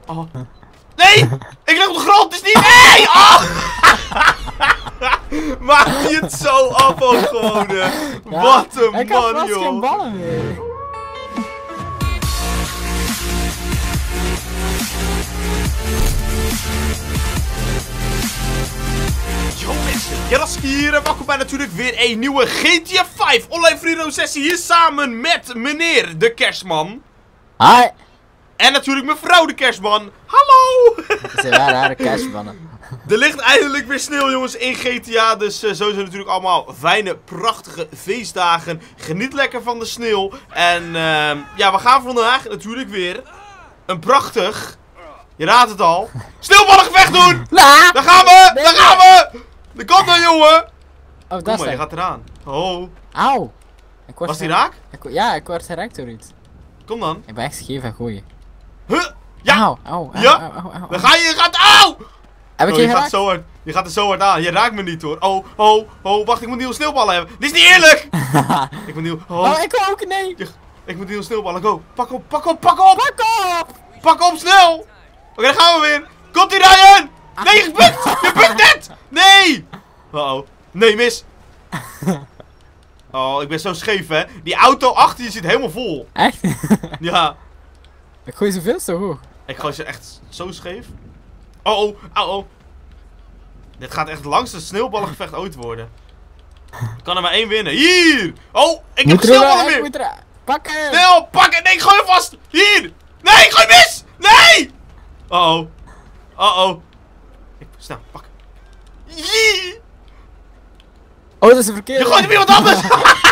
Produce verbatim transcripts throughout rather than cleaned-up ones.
Oh. Nee! Ik lig op de grond, het is niet... Nee! Oh! Maakt hij het zo af ook gewoon, hè? Ja, Wat een ik heb man, vast joh. geen ballen meer. Yo mensen, Jaraski hier en welkom bij natuurlijk weer een nieuwe G T A vijf online freedom sessie hier samen met meneer de Kerstman. Hi! En natuurlijk mevrouw de Kerstman. Hallo! Dat zijn waar rare kerstmannen. Er ligt eindelijk weer sneeuw jongens in G T A, dus uh, sowieso natuurlijk allemaal fijne, prachtige feestdagen. Geniet lekker van de sneeuw. En uh, ja, we gaan vandaag natuurlijk weer een prachtig, je raadt het al, sneeuwballengevecht doen! La! Daar gaan we! Daar gaan we! Daar komt dan jongen! Oh, Kom dat maar, is je gaat eraan. Oh. Auw! Ik word Was die gera- raak? Ik, wo- ja, ik word geraakt door iets. Kom dan. Ik ben echt scheef en gooien. Huh? Ja! Auw, auw, auw, Ja. auw, auw, auw. Dan ga je, je gaat, auw! Heb ik Oh, je je, gaat geraakt? zo hard, je gaat er zo hard aan. Je raakt me niet hoor. Oh, oh, oh, wacht, ik moet nieuwe sneeuwballen hebben. Dit is niet eerlijk! Ik moet nieuw, oh, Oh, ik ook, nee! je- ik moet nieuwe sneeuwballen. Go, pak op, pak op, pak op! Pak op! Pak op, snel! Oké, dan gaan we weer. Komt ie, Ryan! Nee, je bukt! Je bukt net! Nee! Uh oh. Nee, mis. Oh, ik ben zo scheef, hè. Die auto achter je zit helemaal vol. Echt? Ja. Ik gooi zoveel zo hoog. Ik gooi ze echt zo scheef. Oh, oh, oh, oh. Dit gaat echt het langste sneeuwballengevecht ooit worden. Ik kan er maar één winnen. Hier! Oh, ik heb Moet er sneeuwballen wel- ik meer! moet er- Pakken! Snel, pak het! Nee, ik gooi hem vast! Hier! Nee, ik gooi mis! Nee! Uh oh. Uh oh. Ik, snel, pak. Jee! Oh, dat is een verkeerde. Je gooit hem iemand anders!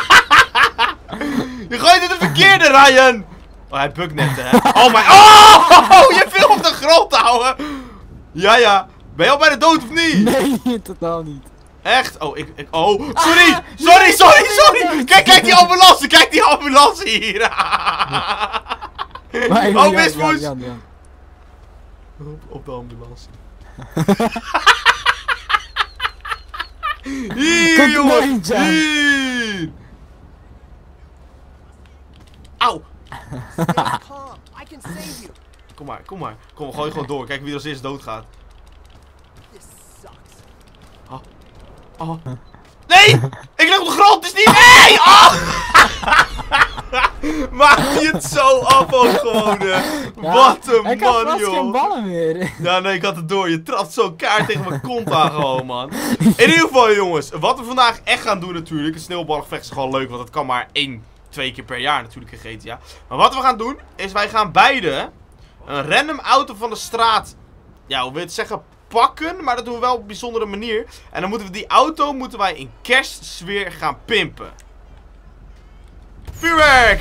Je gooit het de verkeerde, Ryan! Oh, hij bukt net, hè? Oh my... Oh! Je viel op de grond, ouwe! Ja, ja. Ben je al bij de dood of niet? Nee, totaal niet. Echt? Oh, ik... ik oh, sorry! Sorry, sorry, sorry! Kijk, kijk die ambulance! Kijk die ambulance hier! Maar ik- Oh, Jan, mismoes! Jan, Jan, Jan. Op, op de ambulance. Hier, Komt er jongen! nog eentje aan. Hier! Auw! Calm. I can save you. Kom maar, kom maar. Kom, gooi gewoon door. Kijk wie er als eerste doodgaat. This sucks. Oh. Nee! Ik lig op de grond, het is niet... Nee! Oh! Maakt hij het zo af ook gewoon, hè? Ja, Wat een ik heb man, vast geen joh. ballen meer. Ja, nee, ik had het door. Je trapt zo'n kaart tegen mijn kont aan gewoon, man. In ieder geval, jongens. Wat we vandaag echt gaan doen natuurlijk. Een sneeuwballengevecht is gewoon leuk, want het kan maar één, twee keer per jaar natuurlijk in G T A. Maar wat we gaan doen, is wij gaan beide een random auto van de straat, ja, hoe wil je het zeggen, pakken. Maar dat doen we wel op een bijzondere manier. En dan moeten we die auto, moeten wij in kerstsfeer gaan pimpen. Vuurwerk!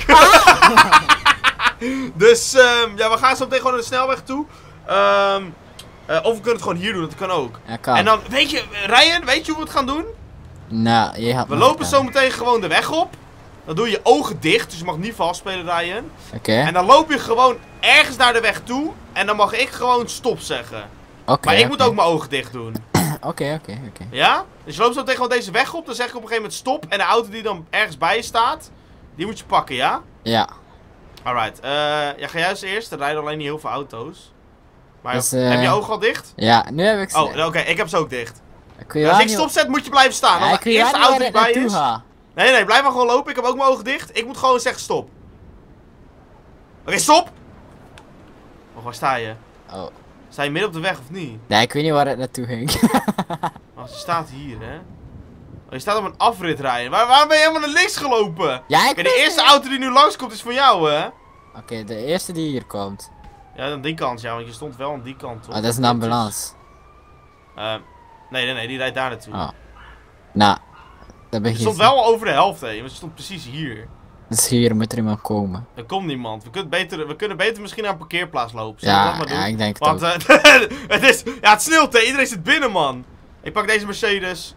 Dus, um, ja, we gaan zo meteen gewoon naar de snelweg toe. Um, uh, of we kunnen het gewoon hier doen, dat kan ook. Ja, kan. En dan, weet je, Ryan, weet je hoe we het gaan doen? Nou, je had We nog lopen gedaan. zo meteen gewoon de weg op. Dan doe je je ogen dicht, dus je mag niet vals spelen, Ryan. Oké, En dan loop je gewoon ergens naar de weg toe. En dan mag ik gewoon stop zeggen. oké. Maar ik oké. moet ook mijn ogen dicht doen. Oké, oké, oké. Ja? Dus je loopt zo meteen gewoon deze weg op. Dan zeg ik op een gegeven moment stop. En de auto die dan ergens bij je staat, die moet je pakken, ja? Ja. Alright. eh ja, ga jij als eerst. Er rijden alleen niet heel veel auto's. Maar Dus, eh, heb je ogen al dicht? Ja, nu heb ik ze. Oh, oké. Ik heb ze ook dicht. Ik weet Als wel ik niet- stopzet, moet je blijven staan. Ja, Als ik de weet eerste wel auto niet die waar bij ik is... naartoe ga. Nee, nee, nee. Blijf maar gewoon lopen. Ik heb ook mijn ogen dicht. Ik moet gewoon zeggen stop. Oké, stop! Oh, waar sta je? Oh. Sta je midden op de weg of niet? Nee, ik weet niet waar het naartoe ging. Oh, ze staat hier, hè? Oh, je staat op een afrit rijden. Waar, waarom ben je helemaal naar links gelopen? Ja, ik Kijk, de weet eerste het. auto die nu langskomt is van jou, hè? Oké, de eerste die hier komt. Ja, aan die kant, ja, want je stond wel aan die kant, toch? Oh, dat is een ambulance. Eh, nee, nee, nee, die rijdt daar naartoe. Oh. Nou, dat ben Je je. stond wel over de helft, hè? Want je stond precies hier. Dus hier moet er iemand komen. Er komt niemand. We kunnen beter, we kunnen beter misschien naar een parkeerplaats lopen. Zullen we Ja, dat maar doen? ja, ik denk het Want ook. eh, het is... Ja, het sneeuwt, hè? Iedereen zit binnen, man. Ik pak deze Mercedes.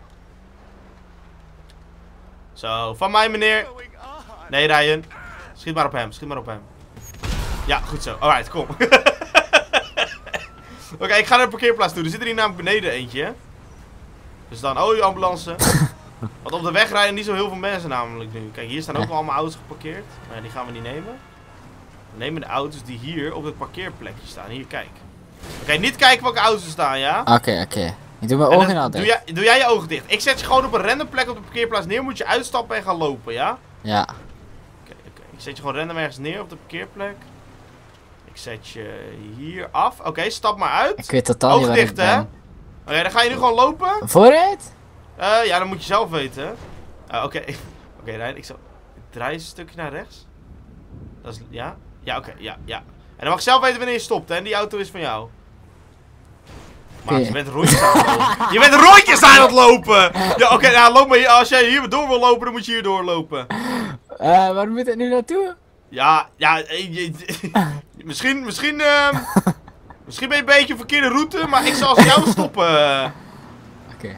Zo, van mij, meneer. Nee, Ryan. Schiet maar op hem, schiet maar op hem. Ja, goed zo. Alright, kom. Oké, ik ga naar de parkeerplaats toe. Er zit er hier namelijk beneden eentje, hè? Dus dan, oh, je ambulance. Want op de weg rijden niet zo heel veel mensen namelijk nu. Kijk, hier staan ook Ja. wel allemaal auto's geparkeerd. Maar die gaan we niet nemen. We nemen de auto's die hier op het parkeerplekje staan. Hier, kijk. Oké, niet kijken welke auto's er staan, ja? Oké, oké. Ik doe mijn En ogen dan al doe, dicht. jij, doe jij je ogen dicht. Ik zet je gewoon op een random plek op de parkeerplaats neer. Moet je uitstappen en gaan lopen, ja? Ja. Oké, oké. Ik zet je gewoon random ergens neer op de parkeerplek. Ik zet je hier af. Oké, stap maar uit. Ik weet totaal niet Ogen waar dicht, ik hè? ben. Oké, dan ga je nu gewoon lopen. Vooruit? Eh, ja, dat moet je zelf weten. Eh, oké, oké, Rijn, ik zal... Ik draai een stukje naar rechts. Dat is... Ja? Ja, oké, ja, ja. En dan mag je zelf weten wanneer je stopt, hè? En die auto is van jou. Maar Oké. je bent rondjes aan het lopen. Je bent rondjes aan het lopen! Ja, oké, nou, loop maar hier. Als jij hier door wil lopen, dan moet je hier doorlopen. Eh, waar moet ik nu naartoe? Ja, ja, eh, je- misschien, misschien, ehm misschien ben je een beetje een verkeerde route, maar ik zal als jou stoppen. Oké.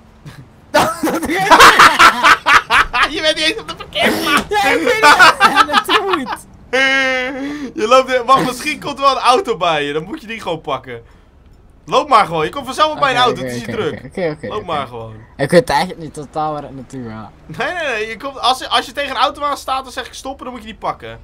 Je bent niet eens op de parkeerplaats. Ja, ik weet het. Ja, naartoe moet. Je loopt, er- wacht, misschien komt er wel een auto bij je, dan moet je die gewoon pakken. Loop maar gewoon, je komt vanzelf op bij een Oké, auto, oké, het is niet oké, druk. Oké, oké. Loop oké. maar gewoon. Ik weet eigenlijk niet totaal waar ik naartoe ga. Nee, nee, nee, je komt, als, je- als je tegen een auto aan staat, dan zeg ik stoppen, dan moet je die pakken.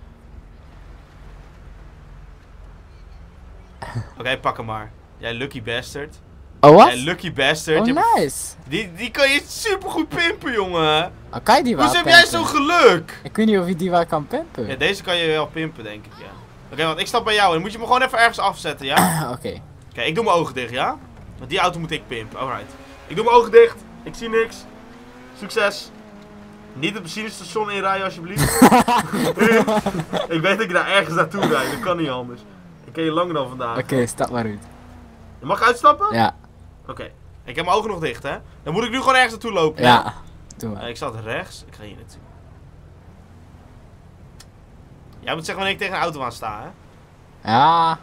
Oké, pak hem maar. Jij lucky bastard. Oh, wat? Jij lucky bastard. Oh, Je hebt- nice. die, die kan je super goed pimpen, jongen. Oh, kan je die wel Hoezo heb jij pimpen? zo'n geluk? Ik weet niet of je die wel kan pimpen. Ja, deze kan je wel pimpen, denk ik, ja. Oké, want ik stap bij jou en dan moet je me gewoon even ergens afzetten, ja? Oké. Oké, ik doe mijn ogen dicht, ja? Want die auto moet ik pimpen, alright. Ik doe mijn ogen dicht, ik zie niks. Succes. Niet het benzinestation inrijden, alsjeblieft. Ik weet dat ik daar ergens naartoe rijd, dat kan niet anders. Ik ken je langer dan vandaag. Oké, stap maar uit. Je mag uitstappen? Ja. Oké. Ik heb mijn ogen nog dicht, hè? Dan moet ik nu gewoon ergens naartoe lopen, Ja. Doe Eh, maar. ik zat rechts, ik ga hier naartoe. Jij moet zeggen wanneer ik tegen een auto aan sta, hè? Ja.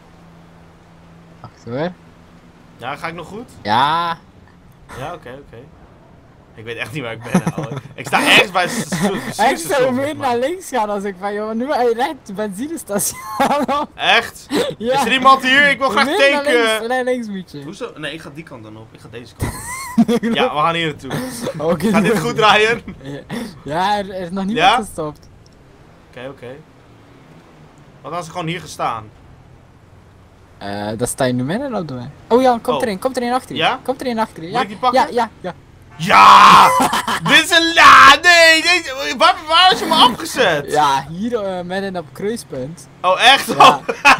Wacht hoor. Ja, ga ik nog goed? Ja. Ja, oké, oké. Ik weet echt niet waar ik ben, ouwe. Ik sta ergens bij het sta- Ik benzinestation, zou meer zeg maar. naar links gaan als ik van, joh, nu ga je recht het benzinestation. Echt? Ja. Is er iemand hier? Ik wil graag Meer naar links, tekenen. naar links moet je. Hoezo? Nee, ik ga die kant dan op. Ik ga deze kant op. Ja, we gaan hier naartoe. Oké, Gaat dit goed draaien? Ja, er, er is nog niemand Ja? gestopt. Oké, oké. Wat als ik gewoon hier gestaan? Eh, dan sta je nu midden op de weg. Oh ja, komt Oh. erin, komt erin achter je. Ja? Komt erin achter je. Moet Ja, ik die pakken? ja, ja, ja. Ja! Dit is een la! Nee! Deze, waar, waar is je me afgezet? Ja, hier eh, midden op kruispunt. Oh, echt? Ja.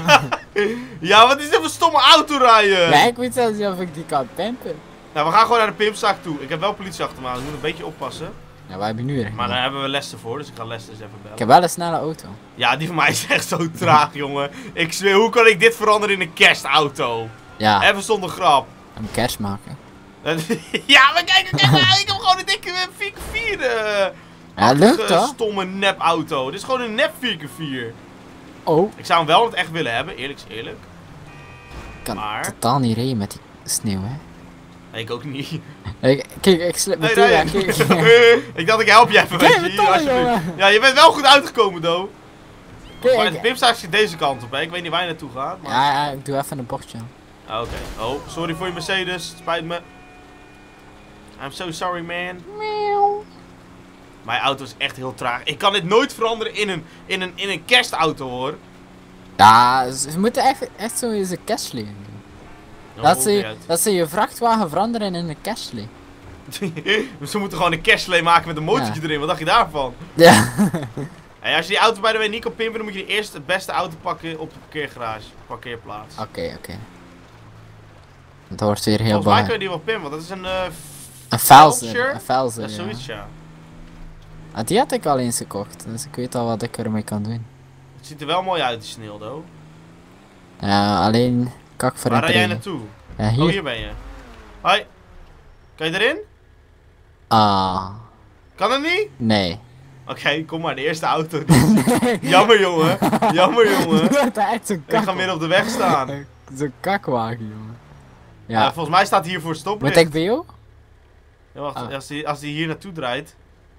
Ja, wat is dit voor stomme auto rijden? Ja, ik weet zelfs niet of ik die kan pimpen. Nou, we gaan gewoon naar de pimpzaak toe. Ik heb wel politie achter me aan, dus ik moet een beetje oppassen. Ja, waar heb je nu weer? Maar daar hebben we Lester voor, dus ik ga Lester eens even bellen. Ik heb wel een snelle auto. Ja, die van mij is echt zo traag, jongen. Ik zweer, hoe kan ik dit veranderen in een kerstauto? Ja, Even zonder grap. een kerst maken. Ja, maar kijk, kijk, nou, ik heb gewoon een dikke vier keer vier. eh, Ja, lukt eh, toch? stomme nepauto. Dit is gewoon een nep vier keer vier. Oh, Ik zou hem wel in het echt willen hebben, eerlijk is eerlijk. ik kan Maar- totaal niet rijden met die sneeuw, hè. Nee, ik ook niet. Ik, kijk, ik slip Nee, meteen nee. weg. Kijk, Ik dacht, ik help je even, weet Kijk, je. wat Hier, dan, alsjeblieft. jongen. Ja, je bent wel goed uitgekomen, Do. kijk, Maar de ik- pimpzaak zit deze kant op, hè. Ik weet niet waar je naartoe gaat, maar... Ja, ja, ik doe even een bochtje. Ah, Oké. Oh, sorry voor je Mercedes. Het spijt me. I'm so sorry, man. Mijn auto is echt heel traag. Ik kan dit nooit veranderen in een, in een, in een kerstauto, hoor. Ja, ze ze moeten echt, echt zo eens een Cashley doen. Oh, Dat niet ze, uit. dat ze je vrachtwagen veranderen in een Cashley. Ze moeten gewoon een Cashley maken met een motortje Ja. erin. Wat dacht je daarvan? Ja. Hey, als je die auto bij de way niet kan pimpen, dan moet je eerst het beste auto pakken op de parkeergarage. Parkeerplaats. Oké, oké. Het wordt weer heel Volgens mij kun bang. je die wel pimpen, want dat is een... eh Een Velzer. Velger? Een Velzer, dat is ja. zoiets, ja. Ah, die had ik al eens gekocht, dus ik weet al wat ik ermee kan doen. Het ziet er wel mooi uit, die sneeuw, Do. Ja, alleen kak voor Waar een rij jij training. naartoe? Ja, Oh, hier. hier ben je. Hoi. Kan je erin? Ah, Kan het niet? nee. Oké, kom maar, de eerste auto. Jammer, jongen. Jammer, jongen. Dat is echt zo'n Ik ga kak. midden op de weg staan. Zo'n kakwagen, jongen. Ja. Ja. volgens mij staat hier voor Moet stoplicht. ik bij jou? Ja, wacht, Ah. als die, als die hier naartoe draait.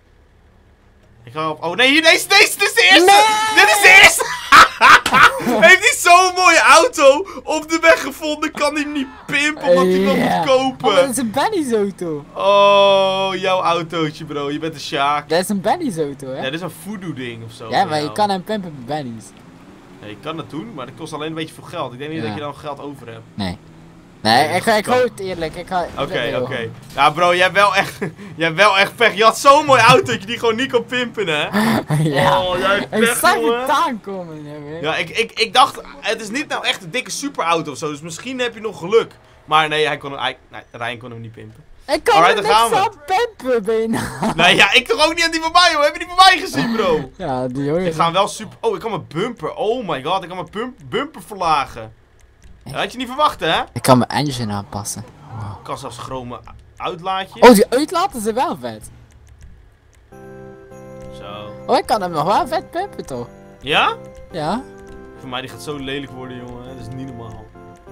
Ik ga op... Oh nee, hier, deze, deze, dit is de eerste! Dit is de eerste! Heeft hij zo'n mooie auto op de weg gevonden, kan hij hem niet pimpen omdat hij wat Ja. moet Oh, dat kopen. is een Benny's auto. Oh, jouw autootje, bro. Je bent een Sjaak. Dat is een Benny's auto, hè? Ja, dit is een voodoo ding of zo. Ja, voor maar je jou. kan hem pimpen bij Benny's. Nee, je kan het doen, maar dat kost alleen een beetje veel geld. Ik denk niet Ja. dat je dan geld over hebt. Nee. Nee, Nee, ik, dat ik kan. hou het eerlijk. Ik ga. Oké, oké. Ja, bro, jij hebt wel echt, jij hebt wel echt pech. Je had zo'n mooi autootje die gewoon niet kon pimpen, hè? Ja. Oh, jij hebt Ik pech, zag jongen. het aankomen, jongen. Ja, ik, ik, ik dacht, het is niet nou echt een dikke superauto of zo, dus misschien heb je nog geluk. Maar nee, hij kon hem, hij, nee, Ryan kon hem niet pimpen. Ik kan Alright, er dan gaan niks we. aan pimpen bijna. Nee, ja, ik toch ook niet aan die van mij, hoor. Heb je die van mij gezien, bro? Ja, die jongen. Ik ga hem wel super... Oh, ik kan mijn bumper. Oh my god, ik kan mijn bump bumper verlagen. Dat had je niet verwacht, hè? Ik kan mijn engine aanpassen. Wow. Ik kan zelfs chrome uitlaatje. Oh, die uitlaten ze wel vet. Zo. Oh, ik kan hem nog wel vet pimpen toch? Ja? Ja. Voor mij die gaat zo lelijk worden, jongen. Dat is niet normaal.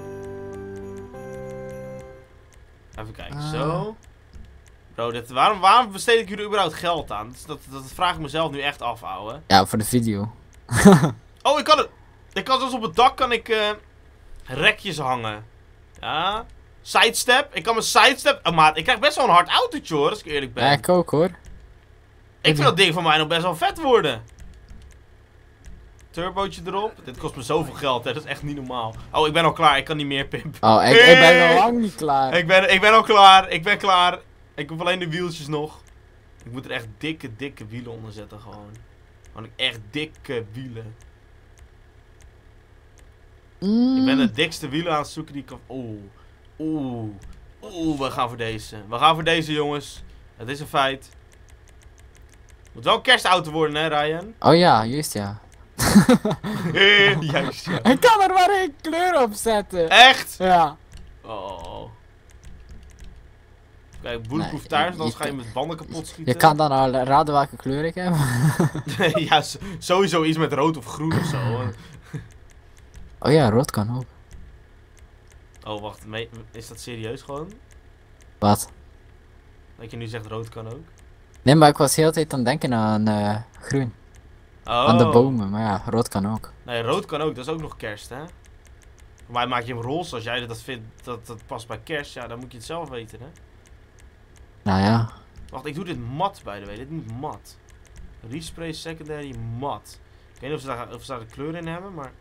Even kijken, Ah. zo. Bro, dit, waarom, waarom besteed ik jullie überhaupt geld aan? Dat, dat, dat vraag ik mezelf nu echt af, ouwe. Ja, voor de video. Oh, ik kan het. Ik kan zelfs op het dak kan ik eh, rekjes hangen. Ja. Sidestep. Ik kan mijn sidestep. Oh, maat, ik krijg best wel een hard autootje, hoor, als ik eerlijk ben. Ja, ik ook hoor. Ik vind dat ding van mij nog best wel vet worden. Turbootje erop. Dit kost me zoveel geld, hè. Dat is echt niet normaal. Oh, ik ben al klaar. Ik kan niet meer pimpen. Oh, ik, ik ben nog lang niet klaar. Ik ben, ik ben al klaar. Ik ben klaar. Ik hoef alleen de wieltjes nog. Ik moet er echt dikke, dikke wielen onder zetten, gewoon. Gewoon echt dikke wielen. Mm. Ik ben de dikste wielen aan het zoeken die ik kan... Oeh. Oeh. Oeh, we gaan voor deze. We gaan voor deze, jongens. Het is een feit. Moet wel een kerstauto worden, hè, Ryan? Oh ja, juist ja. Juist, ja. Ik kan er maar één kleur op zetten. Echt? Ja. Oh. Kijk, bulletproof Nee, tires, je- anders je ga je kan- met banden kapot schieten. Je kan dan al raden welke kleur ik heb. Ja, s- sowieso iets met rood of groen of zo. Oh ja, rood kan ook. Oh, wacht. me- Is dat serieus gewoon? Wat? Dat je nu zegt rood kan ook? Nee, maar ik was de hele tijd aan het denken aan eh, groen. Oh. Aan de bomen, maar ja, rood kan ook. Nee, rood kan ook. Dat is ook nog kerst, hè? Voor mij maak je hem roze als jij dat vindt dat dat past bij kerst. Ja, dan moet je het zelf weten, hè? Nou ja. Wacht, ik doe dit mat, by the way. Dit moet mat. Respray secondary mat. Ik weet niet of ze daar, of ze daar de kleur in hebben, maar...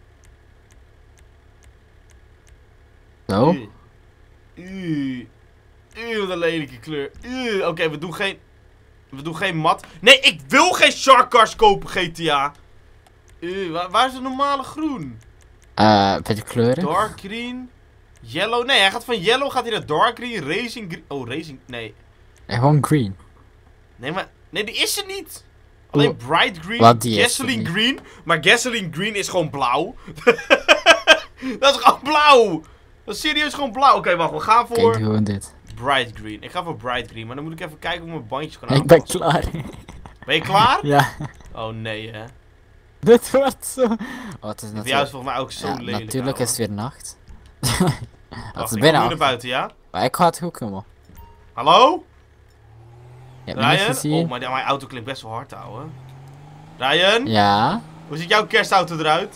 Zo? Uw. Uw. Uw, wat een lelijke kleur. Uw. Oké, we doen geen... We doen geen mat. Nee, ik wil geen Shark Cars kopen, G T A. Uw, waar, waar is de normale groen? Eh, beetje kleuren. Dark green. Yellow. Nee, hij gaat van yellow gaat hij naar dark green. Racing green. Oh, racing. Nee. En gewoon green. Nee, maar... Nee, die is er niet. Alleen bright green. Wat, die is er Gasoline niet? green. Maar gasoline green is gewoon blauw. Dat is gewoon blauw. Dat is serieus gewoon blauw. Oké, wacht. We gaan Kijk, voor gewoon dit. bright green. Ik ga voor bright green. Maar dan moet ik even kijken hoe mijn bandjes kan Ik ben aanpassen. klaar. Ben je klaar? Ja. Oh, nee, hè. Dit wordt zo... Oh, het is Voor jou is natuurlijk... volgens mij ook zo Ja, lelijk. natuurlijk ouwe. is het weer nacht. Wacht, Het is ik bijna kom nu naar acht. buiten, ja? Maar ik ga het goed komen. Hallo? Je hebt me niet Ryan? gezien. Oh, maar die- mijn auto klinkt best wel hard, ouwe. Ryan? Ja. Hoe ziet jouw kerstauto eruit?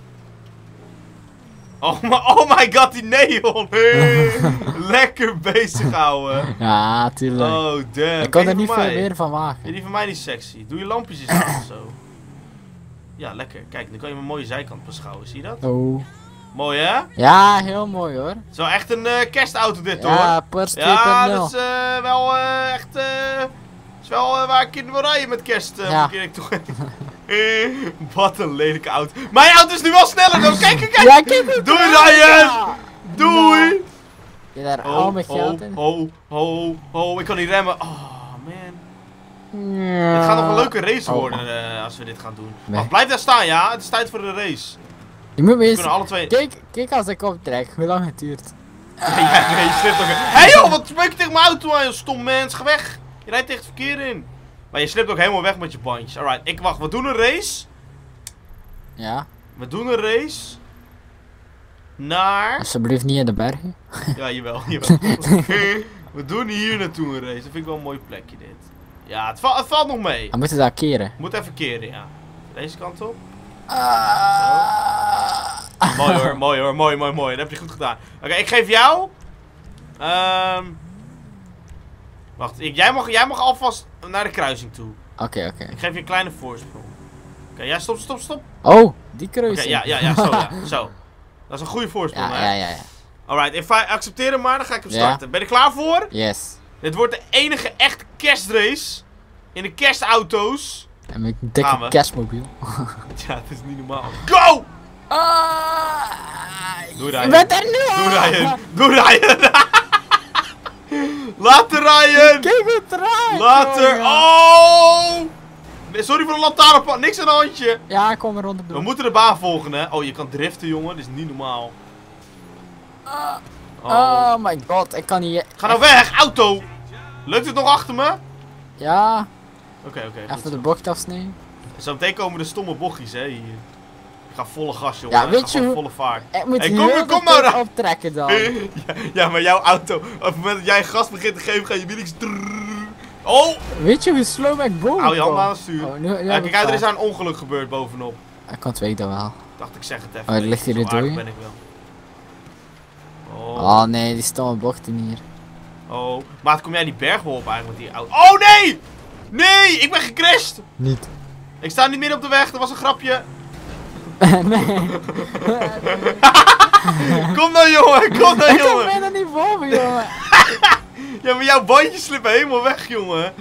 Oh, my, oh my god, die neon! Lekker bezig, ouwe. Ja, tuurlijk. Oh, damn. ik kon Kijk er die niet van veel mij. meer van Ja, maken. die van mij niet sexy. Doe je lampjes eens aan of zo. Ja, lekker. Kijk, nu kan je mijn mooie zijkant beschouwen. Zie je dat? Oh. Mooi, hè? Ja, heel mooi hoor. Het is wel echt een eh, kerstauto dit, hoor. Ja, Porsche Ja, twee punt nul. dat is eh, wel eh, echt... eh is wel eh, waar ik in wil rijden met kerst. eh, Ja. moet ik eerlijk toegeven. Eh, Wat een lelijke auto. Mijn auto is nu wel sneller dan. Kijk, kijk, kijk. Ja, kijk hoe Doei, het Ryan. ja. Doei. Je daar Ho, al mijn ho, geld in. ho, ho, ho. Ik kan niet remmen. Oh, man. Ja. Het gaat nog een leuke race Oh. worden eh, als we dit gaan doen. Nee. Wacht, blijf daar staan, ja? Het is tijd voor de race. Je moet me We eens... kunnen alle twee... Kijk, kijk als ik optrek, hoe lang het duurt. Nee, ja, nee, je slipt ook... Hé hey, joh, wat spreek je tegen mijn auto aan, je stom mens? Ga weg. Je rijdt tegen het verkeer in. Maar je slipt ook helemaal weg met je bandjes. Alright, ik wacht. We doen een race. Ja, We doen een race. Naar... alsjeblieft niet in de bergen. Ja, jawel, jawel. We doen hier naartoe een race. Dat vind ik wel een mooi plekje, dit. Ja, het, va het valt nog mee. Dan moeten we daar keren. Moet even keren, ja. Deze kant op. Ah. Mooi hoor, mooi hoor, mooi, mooi, mooi. Dat heb je goed gedaan. Oké, ik geef jou... Ehm... Wacht, ik, jij, mag, jij mag alvast naar de kruising toe. Oké, oké. Ik geef je een kleine voorsprong. Oké, ja, stop, stop, stop. Oh, die Oké, kruising. ja, ja, ja, zo, ja. Zo. Dat is een goede voorsprong, ja, hè? ja, ja, ja. Alright, if I accepteer hem maar, dan ga ik hem Ja. starten. Ben je er klaar voor? Yes. Dit wordt de enige echte kerstrace in de kerstauto's. En met een Gaan we. dikke kerstmobiel. Ja, het is niet normaal. Go! Ah, Doe je Ryan. bent er nu Doe al. Ryan. Doe Ryan. Later, Ryan. Kijk hoe het draait. Later. jongen. Oh! Nee, sorry voor de lantaarnpan. Niks aan de handje. Ja, ik kom er rond de We boel. moeten de baan volgen, hè. Oh, je kan driften, jongen. Dit is niet normaal. Oh. Oh my god, ik kan niet... Ga nou weg, auto. Lukt het nog achter me? Ja, Oké, oké. goed even zo. de bocht afsnijden. Zometeen komen de stomme bochtjes, hè, hier. Ik ga volle gas, jongen. Ja, Ik weet ga je gewoon hoe- volle vaart. Ik moet Hey, heel kom, de kom nou, tijd Ra- optrekken dan. ja, ja, maar jouw auto, op het moment dat jij gas begint te geven, ga je wielings... Oh! Weet je hoe slow ik boven Hou je hand kom? aan het stuur. Oh, nu, nu Ja, heb kijk ik uit, er is vaart. daar een ongeluk gebeurd bovenop. Ik kan het weten wel. Dacht ik zeg het even. Oh, er Nee, ligt hier zo een aardig dooie. ben ik wel. Oh. Oh nee, die stomme bochten hier. Oh. Maat, kom jij die berg wel op eigenlijk met die auto? Oh nee! Nee! Ik ben gecrashed! Niet. Ik sta niet meer op de weg, dat was een grapje. nee. Kom nou jongen, kom nou Ik kom jongen! bijna niet boven, jongen. Ja, maar jouw bandjes slippen helemaal weg, jongen.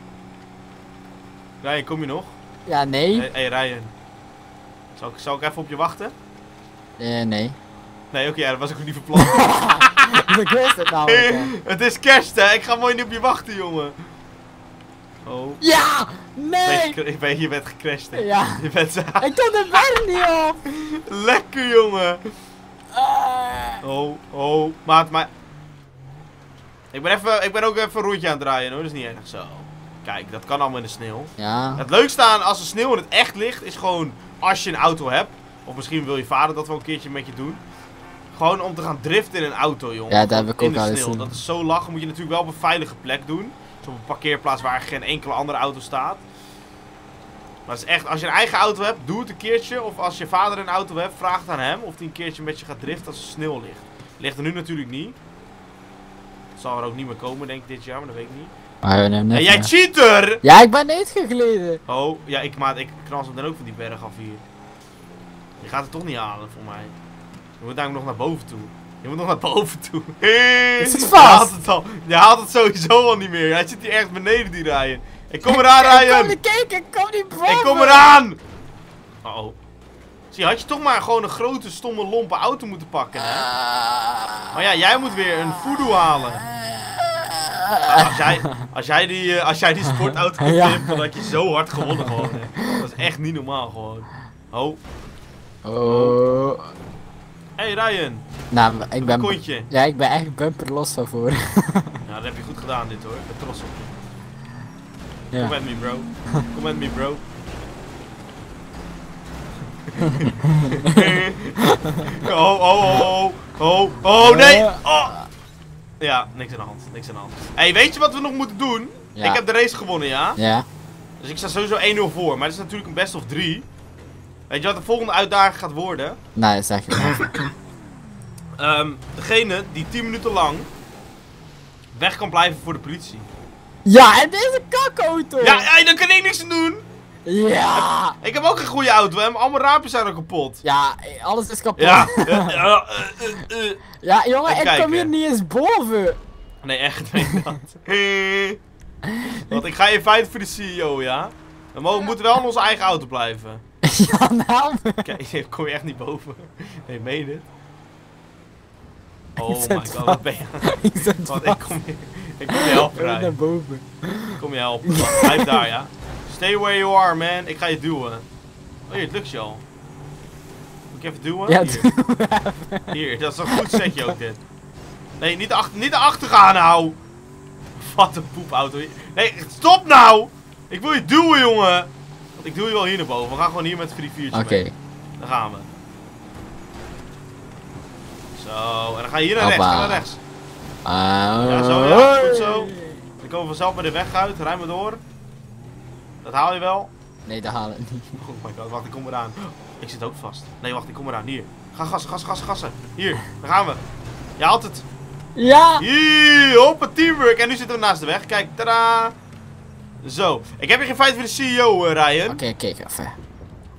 Ryan, kom je nog? Ja, nee. Hé, hey, Ryan. Zal ik, zal ik even op je wachten? Eh, nee. Nee, oké, ja, dat was ik ook niet van plan. Ik wist het nou. Het is kerst, hè? Ik ga mooi niet op je wachten, jongen. Oh. Ja! Ben je Nee! gecra- Ik weet, je bent gecrashed, hè? Ja. Je bent zo... Ik kom de berg niet op! Lekker, jongen. Ah. Oh, oh. Maat, maar... Ik ben, even, ik ben ook even een rondje aan het draaien, hoor. Dat is niet erg zo. Kijk, dat kan allemaal in de sneeuw. Ja. Het leukste aan als er sneeuw in het echt ligt, is gewoon als je een auto hebt. Of misschien wil je vader dat wel een keertje met je doen. Gewoon om te gaan driften in een auto, jongen. Ja, dat heb ik in ook de al sneeuw. eens gezien. Dat is zo lachen. Moet je natuurlijk wel op een veilige plek doen. Dus op een parkeerplaats waar geen enkele andere auto staat. Maar het is echt, als je een eigen auto hebt, doe het een keertje. Of als je vader een auto hebt, vraag het aan hem of hij een keertje met je gaat driften als er sneeuw ligt. Ligt er nu natuurlijk niet. Het zal er ook niet meer komen, denk ik, dit jaar, maar dat weet ik niet. Maar we hebben net. Hey, jij eh, cheater! Ja, ik ben uitgegleden. Oh, ja, ik, maat, ik knal hem dan ook van die berg af hier. Je gaat het toch niet halen, voor mij. Je moet namelijk nog naar boven toe. Je moet nog naar boven toe. Is het Je vast? haalt het, al, je haalt het sowieso al niet meer. Hij zit hier ergens beneden, die Ryan. Ik kom eraan, Ik kom Ryan! niet kijken, ik kom niet boven. Ik kom eraan! Uh oh. Zie, had je toch maar gewoon een grote, stomme, lompe auto moeten pakken, hè? Ah. Maar ja, jij moet weer een voodoo halen. Nou, als, jij, als, jij die, eh, als jij die sportauto Ja. hebt, dan had je zo hard gewonnen gewoon. Hè. Dat is echt niet normaal gewoon. Oh. Oh. Hey Ryan, Nou, ik een ben. kontje. Ja, ik ben echt bumper los van voor. Ja, dat heb je goed gedaan dit hoor. Ik ben trots op je. Ja. Kom met me bro. Kom met me bro. oh, oh, oh, oh, oh, oh, nee! Oh. Ja, niks aan de hand, niks aan de hand. Hey, weet je wat we nog moeten doen? Ja. Ik heb de race gewonnen, ja? Ja. Dus ik sta sowieso één nul voor, maar het is natuurlijk een best of drie. Weet je wat de volgende uitdaging gaat worden? Nee, zeg je wel. Ehm, degene die tien minuten lang weg kan blijven voor de politie. Ja, en deze kakauto. Ja, ja, daar kan ik niks aan doen! Ja. Ik heb ook een goede auto, hè? Allemaal raampjes zijn er kapot. Ja, alles is kapot. Ja, ja, ja, eh, eh, eh. Ja, jongen, Even ik kom kijken. hier niet eens boven. Nee, echt, nee, dat. Want ik ga in feite voor de C E O, ja? We mogen, moeten wel in onze eigen auto blijven. Ja, nou. Kijk, ik kom je echt niet boven. Nee, meen je dit? Oh Ik my zit god, vast. wat ben je? Ik zit Want vast. ik kom je, ik kom je helpen, Ik ben naar Ryan. boven. Ik kom je helpen. Wacht, blijf daar, ja? Stay where you are, man. Ik ga je duwen. Oh, hier, het lukt je al. Moet ik even duwen? Ja, Hier. doe Hier, dat is een goed setje ook dit. Nee, niet, achter, niet naar achter gaan nou! Wat een poepauto. Nee, stop nou! Ik wil je duwen, jongen! Want ik duw je wel hier naar boven. We gaan gewoon hier met het viertje Oké. mee. Dan gaan we. Zo, en dan ga je hier naar rechts. Hoppa. Ga naar rechts. Ah, Ja, zo, ja. Goed zo. Dan komen we vanzelf bij de weg uit. Rij maar door. Dat haal je wel. Nee, dat haal ik niet. Oh my god, wacht, ik kom eraan. Ik zit ook vast. Nee, wacht, ik kom eraan. Hier. Ga gassen, gassen, gassen, gassen. Hier, daar gaan we. Je haalt het. Ja! Hier, hoppa, teamwork. En nu zitten we naast de weg. Kijk, tada. Zo. Ik heb hier geen feit voor de C E O, uh, Ryan. Oké, kijk even.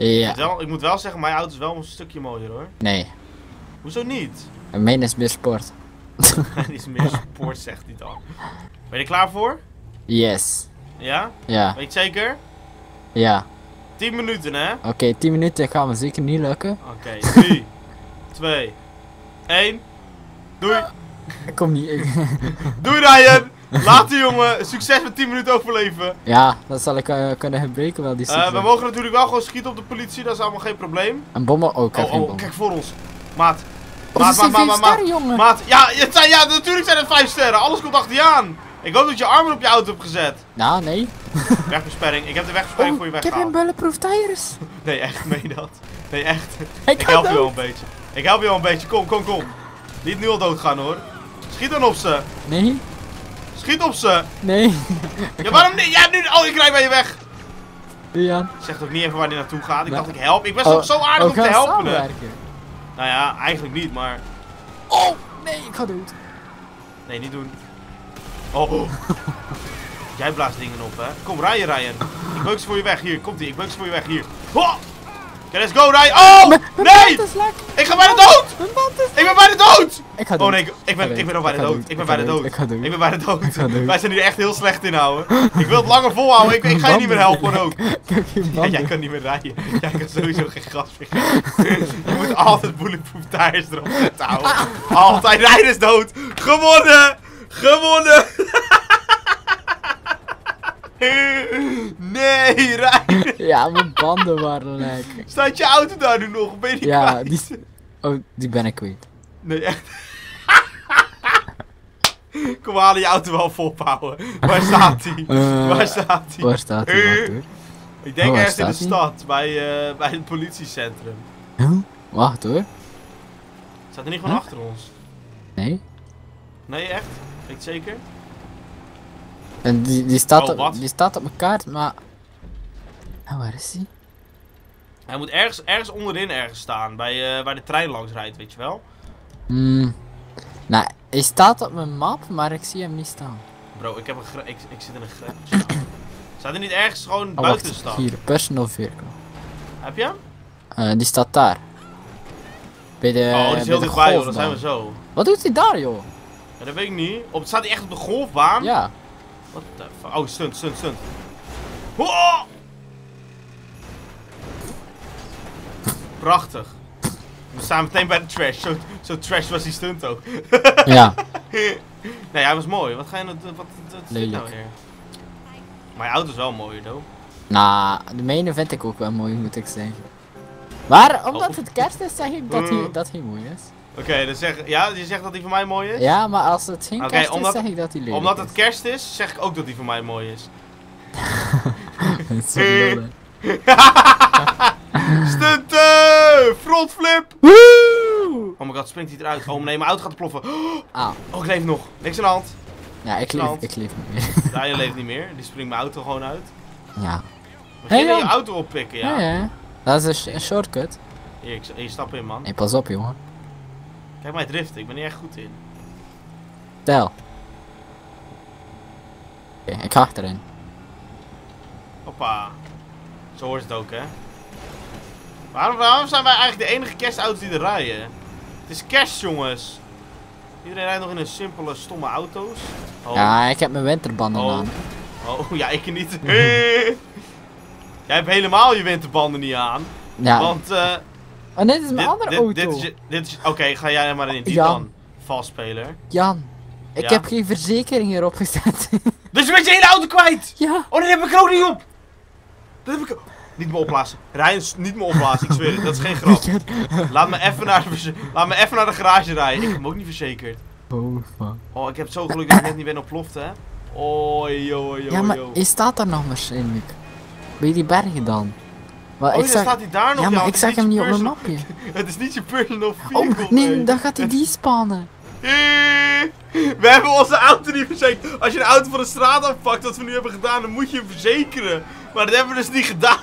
Ja. moet wel, ik moet wel zeggen, mijn auto is wel een stukje mooier hoor. Nee. Hoezo niet? Mijn is meer sport. Die is meer sport, zegt hij dan. Ben je er klaar voor? Yes. Ja? Ja. Weet je zeker? Ja. tien minuten hè? Oké, okay, tien minuten gaan we zeker niet lukken. Oké, drie, twee, één. Doei. Ik kom niet. Ik... Doei Ryan. Later jongen. Succes met tien minuten overleven. Ja, dat zal ik uh, kunnen gebruiken wel die Uh, we mogen natuurlijk wel gewoon schieten op de politie. Dat is allemaal geen probleem. Een bommen ook. Oh, oh, kijk voor ons. Maat. Oh, Maat, maat, maat, maat, maat. jongen. Maat. Ja, het zijn, ja, natuurlijk zijn het vijf sterren. Alles komt achter je aan. Ik hoop dat je armen op je auto hebt gezet. Nou, nee. Wegversperring. Ik heb de wegversperring Oh, voor je ik heb weggehaald. een bulletproof tires. Nee, echt, meen je dat? Nee, echt. Ik Ik help je dood. wel een beetje. Ik help je wel een beetje. Kom, kom, kom. Niet nu al doodgaan hoor. Schiet dan op ze. Nee, Schiet op ze. nee. Ja, waarom niet? Ja, nu. Oh, ik rijd bij je weg. Jan. Zeg ook niet even waar hij naartoe gaat. Ik Nee. dacht ik help. Ik ben Oh, zo, zo aardig oh, om te gaan helpen. hè. samenwerken. Nou ja, eigenlijk niet, maar. Oh, nee, ik ga dood. Nee, niet doen. Oh. Jij blaast dingen op, hè? Kom, rijden, Ryan. Ik beuk ze voor je weg. Hier, komt ie. Ik beuk ze voor je weg. Hier. Oh. Oké, let's go, Ryan. Oh! Mijn Nee! band is lek. Ik ga bijna dood! Mijn band is Ik ben bijna dood! Ik ga dood. Oh nee, ik, ik ben, ik ben al bijna Ik ga dood. dood. Ik ben Ik ga bijna dood. dood. Ik ga dood. Ik ben bijna dood. Ik ga dood. Wij zijn hier echt heel slecht in houden. Ik wil het langer volhouden. Ik, ik ga je niet meer helpen ook. Ik heb geen Ja, banden. jij kan niet meer rijden. Jij kan sowieso geen gas meer geven. Je moet altijd bulletproof tires erop zetten houden. Altijd. Rijden is dood. Gewonnen! Gewonnen! Nee, Rijn! Ja, mijn banden waren lek. Staat je auto daar nu nog? Ben je die Ja, kwijt? die... Oh, die ben ik kwijt. Nee, echt. Kom, we halen je auto wel vol, Pauwen. Waar staat hij? Eh, Waar staat hij? Waar staat hij? Wacht hoor. Ik denk Oh, waar ergens in de staat hij? stad, bij, uh, bij het politiecentrum. Huh? Wacht hoor. Staat er niet gewoon Huh? achter ons? Nee. Nee, echt? Weet je zeker? En die, die, staat Oh, op, wat? die staat op mijn kaart, maar... Oh, waar is die? Hij moet ergens, ergens onderin ergens staan, bij, uh, waar de trein langs rijdt, weet je wel? Hmm. Nou, hij staat op mijn map, maar ik zie hem niet staan. Bro, ik, heb een gra- ik, ik zit in een greppel staan. Staat er niet ergens gewoon Oh, buiten de wacht. stad? Hier, personal vehicle. Heb je hem? Eh, die staat daar. Bij de, oh, dat is bij heel de dichtbij joh, dan zijn golfbaan. we zo. Wat doet hij daar, joh? Ja, dat weet ik niet. Op, staat hij echt op de golfbaan? Ja. Wat de fuck? Oh, stunt, stunt, stunt. Oh! Prachtig. We staan meteen bij de trash. Zo, zo trash was die stunt ook. Ja. Nee, hij was mooi. Wat ga je nou... Wat, wat, wat is dit nou Lelijk. weer? Maar je auto is wel mooier, though. Nou, de mijne vind ik ook wel mooi, moet ik zeggen. Maar omdat Oh. het kerst is, zeg ik dat hij, Mm. dat hij mooi is. Oké, okay, dus zeg... Ja, je zegt dat die voor mij mooi is? Ja, maar als het geen Oké, kerst omdat- is, zeg ik dat hij lelijk Omdat is. het kerst is, zeg ik ook dat die voor mij mooi is. Het is zo lullig. Stunten! Frontflip! Woe! Oh my god, springt hij eruit. Oh nee, mijn auto gaat ploffen. Ah, Oh, ik leef nog. Niks aan de hand. ja, ik leef, Strand. ik leef niet meer. Ryan leeft niet meer. Die springt mijn auto gewoon uit. Ja. Begin Hey, je Jan. auto oppikken, ja. Ja, ja. Dat is een, sh- een shortcut. Hier, ik, hier stap in, man. Nee, pas op, jongen. Kijk mij driften, ik ben niet echt goed in. Tel. Oké, ik ga achterin. Hoppa. Zo hoort het ook, hè. Waarom, waarom zijn wij eigenlijk de enige kerstauto's die er rijden? Het is kerst, jongens. Iedereen rijdt nog in een simpele, stomme auto's. Oh. Ja, ik heb mijn winterbanden Oh. aan. Oh, ja, ik niet. Jij hebt helemaal je winterbanden niet aan. Ja. Want, eh... Oh, dit is mijn dit, andere dit, auto. dit is, je- dit is, Oké, ga jij maar in die Jan. dan. Valspeler. Jan, ik Ja? heb geen verzekering erop gezet. Dus je bent je hele auto kwijt! Ja. Oh, dat heb ik er ook niet op! Dat heb ik ook... Niet meer opblazen. Rijn, niet meer opblazen, ik zweer het. Dat is geen grap. Laat me even naar de, verze- Laat me even naar de garage rijden. Ik heb hem ook niet verzekerd. Oh, fuck. Oh, ik heb zo geluk dat ik net niet ben ontploft, hè. Oh, yo, yo, Ja, maar yo. je staat daar nog waarschijnlijk. Bij die bergen dan. Maar Oh, ik dan zag... staat hij daar nog. Ja, maar want ik het zag is hem niet op je mijn personal- mapje. Het is niet je personal vehicle, Oh, nee, nee. dan gaat hij die spannen. Eh, We hebben onze auto niet verzekerd. Als je een auto van de straat afpakt, wat we nu hebben gedaan, dan moet je hem verzekeren. Maar dat hebben we dus niet gedaan.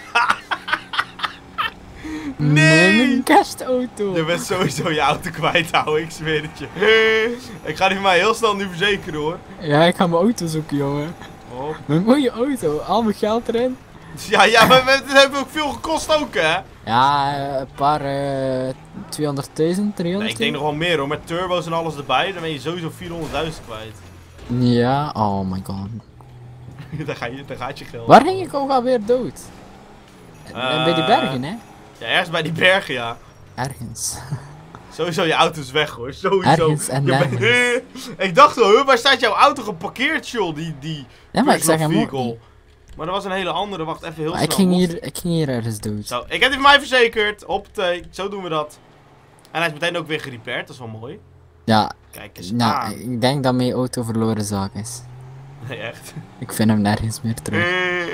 Nee. mijn kerstauto. Je bent sowieso je auto kwijt, ouwe, ik zweer het je. Eh, Ik ga die van mij heel snel nu verzekeren, hoor. Ja, ik ga mijn auto zoeken, jongen. Oh. Mijn mooie auto, al mijn geld erin. Ja, ja, maar we- het heeft ook veel gekost ook, hè? Ja, eh, een paar uh, tweehonderdduizend, Nee, driehonderd. ik denk nog wel meer hoor. Met turbo's en alles erbij, dan ben je sowieso vierhonderdduizend kwijt. Ja, oh my god. daar, ga je, daar gaat je geld. Waar ging ik ook alweer dood? Uh, bij die bergen, hè? Ja, ergens bij die bergen, ja. Ergens. Sowieso, je auto is weg hoor. Sowieso. Ergens en Je bent- nergens. ik dacht al, huh, waar staat jouw auto geparkeerd, joh? Die, die Ja, maar ik zeg personal hem ook vehicle. niet. Maar er was een hele andere. Wacht even heel Maar snel. ik ging, Mocht- hier, ik ging hier ergens dood. Zo, ik heb die van mij verzekerd. Hoppatee, zo doen we dat. En hij is meteen ook weer gerepaired, dat is wel mooi. Ja, Kijk eens nou, aan. ik denk dat mijn auto verloren zaak is. Nee, echt. Ik vind hem nergens meer terug. Eh.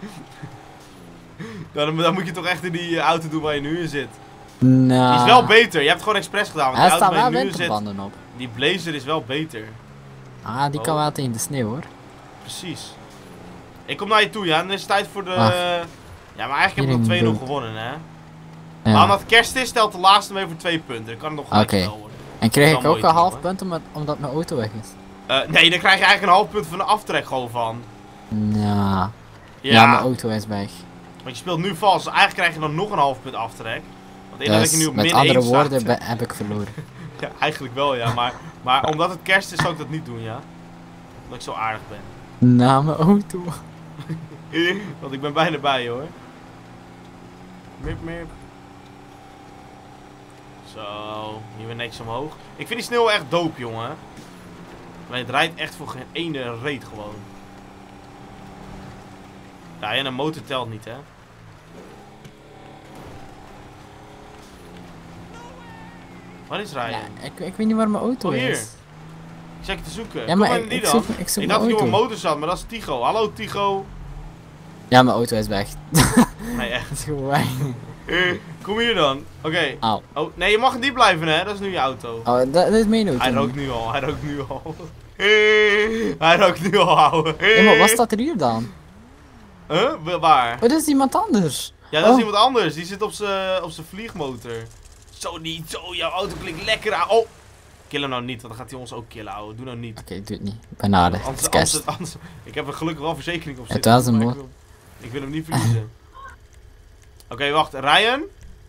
dan, dan moet je toch echt in die eh, auto doen waar je nu in zit. Nou, Die is wel beter, je hebt het gewoon expres gedaan. Want er die auto staan waar wel je nu in zit, winterbanden op. die Blazer is wel beter. Ah, die kan Oh. wel tegen de sneeuw hoor. Precies. Ik kom naar je toe, ja. En dan is het tijd voor de... Wacht. Ja, maar eigenlijk heb ik Hier nog twee in nul dood. gewonnen, hè. Maar Ja. omdat het kerst is, telt de laatste mee voor twee punten. Dan kan het nog gelijk Oké. spel worden. En kreeg wel ik ook mooi een te doen, half hoor. punt omdat, omdat mijn auto weg is? Eh, nee, dan krijg je eigenlijk een half punt van de aftrek gewoon van. Ja. Ja, Ja, mijn auto is weg. want je speelt nu vals. Dus eigenlijk krijg je dan nog een half punt aftrek. Want inderdaad dat je Dus nu op met min andere één staat. woorden ben- heb ik verloren. Ja, eigenlijk wel, ja. Maar, maar omdat het kerst is, zou ik dat niet doen, ja. Omdat ik zo aardig ben. Na mijn auto. Want ik ben bijna bij, hoor. Mip, mip. Zo, hier weer netjes omhoog. Ik vind die sneeuw echt dope, jongen. Maar het rijdt echt voor geen ene reet gewoon. Ja, en een motor telt niet, hè. Waar is Ryan? Ja, ik, ik weet niet waar mijn auto Oh, hier. is. Ik zeg je te zoeken. Ja, Kom maar maar ik, die ik dan. zoek, ik zoek Ik mijn dacht dat ik op een auto. motor zat, maar dat is Tigo. Hallo Tigo. Ja, mijn auto is weg. Nee, echt. Het is gewoon weg. Eh, Kom hier dan. Oké. Auw. Oh, nee, je mag niet blijven, hè. Dat is nu je auto. Oh, dat, dat is mijn auto. Hij rookt nu al, hij rookt nu al. Hij rookt nu al, ouwe. Ja, maar wat staat er hier dan? Huh? Wa- Waar? Oh, dat is iemand anders. Ja, dat is Oh. iemand anders. Die zit op zijn op zijn vliegmotor. Zo niet, zo. Jouw auto klinkt lekker aan. Oh. Kill hem nou niet, want dan gaat hij ons ook killen, ouwe. Doe nou niet. Oké, ik doe het niet. Ik ben aardig. Het Anders, is anders, kerst. anders, ik heb er gelukkig wel verzekering op Het zitten. was een maar mo- ik, wil, ik wil hem niet verliezen. Oké, wacht. Ryan?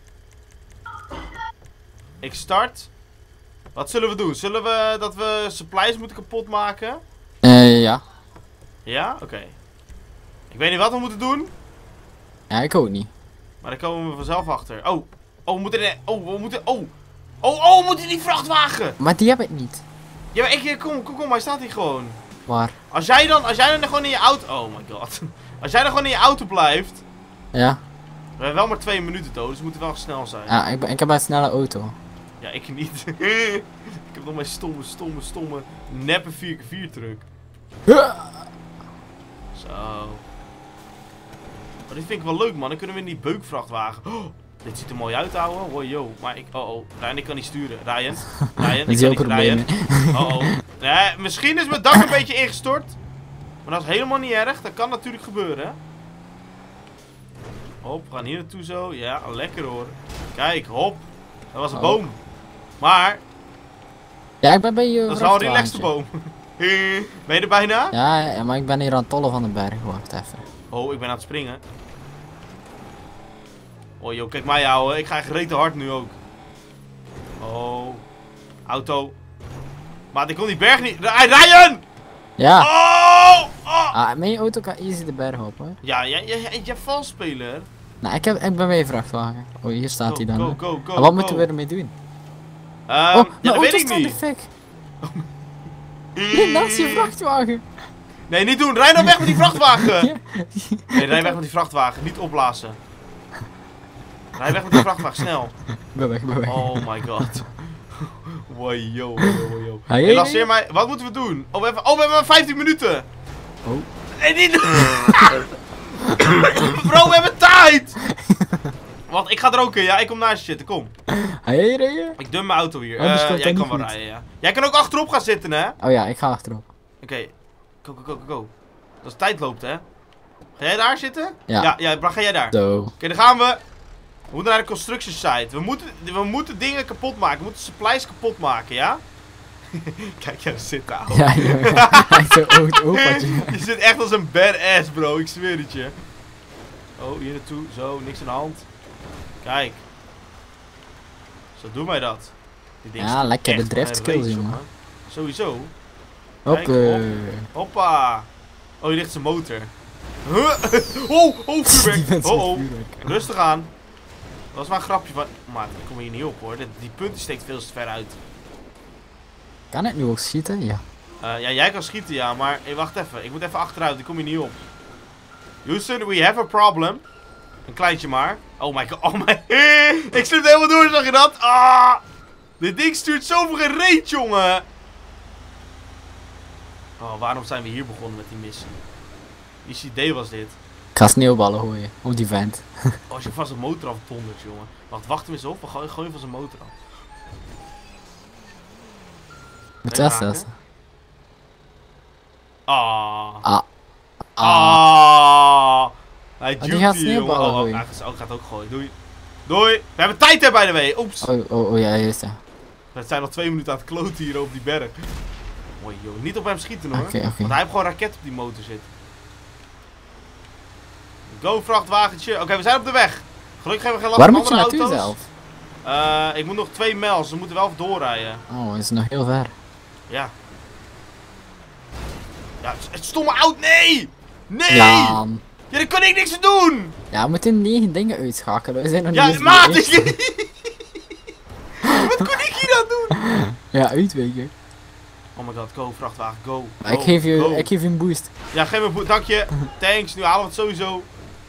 Ik start. Wat zullen we doen? Zullen we dat we supplies moeten kapot maken? Eh, ja. Ja? Oké. Ik weet niet wat we moeten doen, Ja, ik ook niet. maar daar komen we vanzelf achter. Oh. Oh, we moeten... Oh, we moeten... Oh. Oh, oh, we moeten die vrachtwagen! Maar die heb ik niet. Ja, maar ik... Kom, kom, kom. Hij staat hier gewoon. Waar? Als jij dan... Als jij dan gewoon in je auto... Oh my god. Als jij dan gewoon in je auto blijft... Ja. We hebben wel maar twee minuten, toch? Dus we moeten wel snel zijn. Ja, ik, ben, ik heb een snelle auto. Ja, ik niet. Ik heb nog mijn stomme, stomme, stomme, neppe vier keer vier truck. Zo. Maar dit vind ik wel leuk, man. Dan kunnen we in die beukvrachtwagen. Oh, dit ziet er mooi uit, ouwe. Hoi, yo. Maar ik... Oh, oh. Ryan, ik kan niet sturen. Ryan. Ryan, Dat ik is kan ook niet... probleem. Ryan. Oh, oh. Nee, misschien is mijn dak een beetje ingestort. Maar dat is helemaal niet erg. Dat kan natuurlijk gebeuren, hè. Hop, we gaan hier naartoe zo. Ja, lekker hoor. Kijk, hop. Dat was een Oh. boom. Maar, Ja, ik ben bij je dat is wel een vrachtwagentje. relaxte boom. Ben je er bijna? Ja, ja, maar ik ben hier aan het tollen van de berg. Wacht even. Oh, ik ben aan het springen. Oh joh, kijk mij ouwe. Ik ga echt rete hard nu ook. Oh. Auto. Maar ik kon die berg niet... Ra- Ryan! Ja. Oh! Oh! Ah, mijn auto kan easy de berg op hoor. Ja, jij ja, ja, ja, ja, valsspeler. Nou, ik, heb, ik ben bij je vrachtwagen. Oh, hier staat Go, hij dan. go, hè. go, go, En wat go. moeten we ermee doen? Ehm, oh, ja, mijn dat auto weet ik staat in de niet. fik. Nee, naast je vrachtwagen. Nee, niet doen. Rij nou weg met die vrachtwagen. Ja. Nee, rij weg met die vrachtwagen. Niet opblazen. Rij weg met die vrachtwagen, snel. Ik ben weg, ik ben weg. Oh my god. Wow, yo, yo, yo. Hey, Hey, lanceer mij. Wat moeten we doen? Oh, we hebben, oh, we hebben maar vijftien minuten. Oh. Nee, niet doen. Bro, we hebben tijd. Wacht, ik ga er ook in. Ja, ik kom naast je zitten. Kom. Hey, rijden? Ik dump mijn auto hier. Anders Eh, komt jij dat kan niet wel goed. rijden, ja. Jij kan ook achterop gaan zitten, hè? Oké. Oh ja, ik ga achterop. Go, go, go, go, go. Dat de tijd loopt, hè? Ga jij daar zitten? Ja. Ja, ja, Bra, ga jij daar. Oké, Zo. dan gaan we. We moeten naar de construction site. We moeten, we moeten dingen kapot maken. We moeten supplies kapot maken, ja? Kijk, jij zit ouwe. Ja, joh. Echt zo'n oud opaatje. Je zit echt als een badass, bro. Ik zweer het je. Oh, hier naartoe. Zo, niks aan de hand. Kijk. Zo doen wij dat. Dit ding Ja, is lekker de echt drift een skills, race, jongen. Sowieso. Hoppe. Hoppa. Oh, hier ligt zijn motor. Huh? Oh, oh, Die vuurwerk. mensen Oh, met oh. vuurwerk. Rustig aan. Dat was maar een grapje van... Maar ik kom hier niet op hoor. Die, die punt die steekt veel te ver uit. Kan ik nu ook schieten? Ja. Uh, ja, jij kan schieten, ja, maar hey, wacht even. Ik moet even achteruit, ik kom hier niet op. Houston, we have a problem. Een kleintje maar. Oh my god, oh my... Ik slip helemaal door, zag je dat? Ah! Dit ding stuurt zoveel geen reet, jongen. Oh, waarom zijn we hier begonnen met die missie? Wie idee was dit? Ik ga sneeuwballen gooien op die vent. Oh, als je van zijn motor af dondert, jongen. Wacht, wacht hem eens op. We gooien gooi van zijn motor af. Met Nee, S raken. S. Ah. Ah. Ah. Ah. Hij die duwt gaat die, jongen. sneeuwballen Oh, oh, gooien. hij gaat- oh, gaat ook gooien. Doei. Doei. We hebben tijd hè, by the way. Oeps. Oh, oh, oh ja, juist ja. We zijn al twee minuten aan het kloten hier op die berg. Mooi joh. Niet op hem schieten hoor. Oké, oké. Want hij heeft gewoon een raket op die motor zitten. Go vrachtwagentje. Oké, we zijn op de weg. Gelukkig hebben we geen last Waar van moet je andere naartoe auto's. zelf? Eh, ik moet nog twee mijls. We moeten wel even doorrijden. Oh, is nog heel ver. Ja. Ja, het- het stomme oud. Nee! Nee! Ja, Ja, daar kan ik niks aan doen! ja, we moeten negen dingen uitschakelen. We zijn nog Ja, niet eens maat! bij de Ik... eerste. Wat kon ik hier aan doen? Ja, uitweken. Oh my god, go vrachtwagen, go. Maar ik Go, geef je, go. ik geef je een boost. Ja, geef me een boe- dank je. Thanks, nu halen we het sowieso.